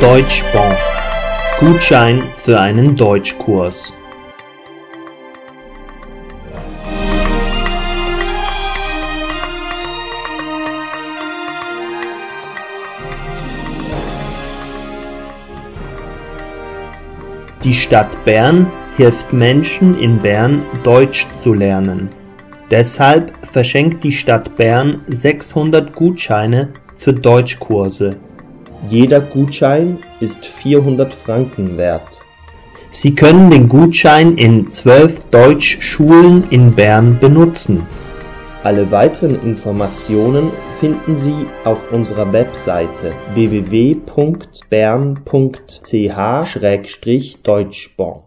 Deutschbon. Gutschein für einen Deutschkurs. Die Stadt Bern hilft Menschen in Bern, Deutsch zu lernen. Deshalb verschenkt die Stadt Bern 600 Gutscheine für Deutschkurse. Jeder Gutschein ist 400 Franken wert. Sie können den Gutschein in 12 Deutschschulen in Bern benutzen. Alle weiteren Informationen finden Sie auf unserer Webseite www.bern.ch/deutschbon.